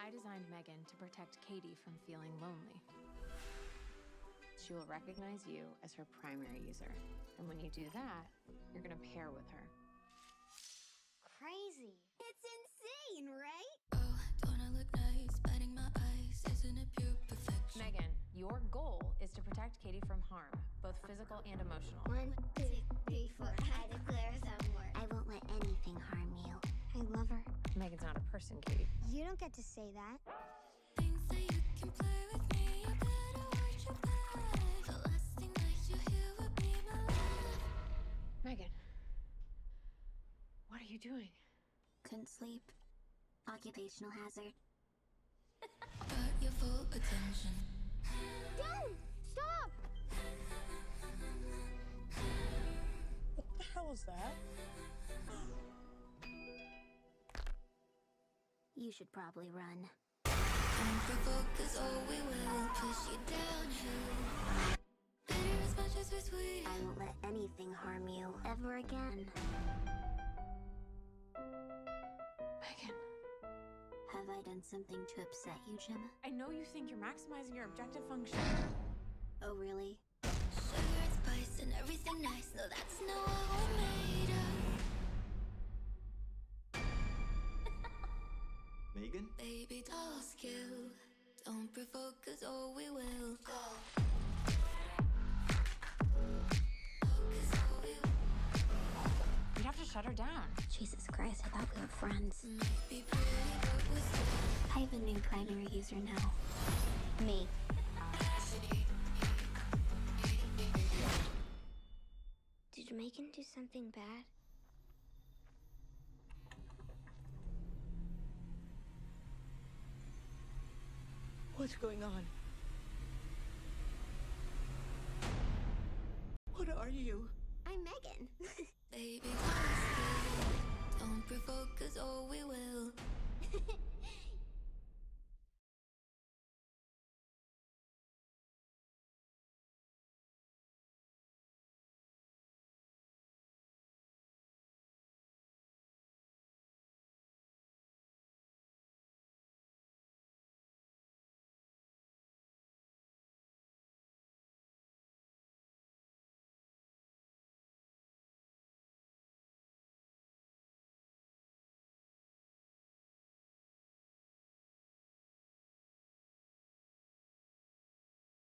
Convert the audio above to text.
I designed Megan to protect Katie from feeling lonely. She will recognize you as her primary user. And when you do that, you're gonna pair with her. Crazy. It's insane, right? Oh, don't I look nice? Biting my eyes, isn't it pure perfection? Megan, your goal is to protect Katie from harm, both physical and emotional. 1, 2, 3, 4. I declare some war. I won't let anything harm you. I love her. Megan's not a person, Katie. You don't get to say that. Things that you can play with me, you better watch your back. The last thing that you hear will be my laugh. Megan, what are you doing? Couldn't sleep. Occupational hazard. Got your full attention. Don't! Stop! What the hell is that? You should probably run. Don't provoke, 'cause oh, we will push you downhill. Bitter as much as we're sweet. I won't let anything harm you ever again. Megan, Have I done something to upset you, Gemma? I know you think you're maximizing your objective function. Oh, really? Sugar and spice and everything nice. No, that's not what we're made of. Megan? Baby doll skill. Don't provoke, 'cause oh, we will go. 'Cause oh, we will. You'd have to shut her down. Jesus Christ, I thought we were friends. Might be pretty, but we're still. I have a new primary user now. Me. Did Megan do something bad? What's going on? What are you? I'm Megan. Baby doll skill. Don't provoke, 'cause oh, we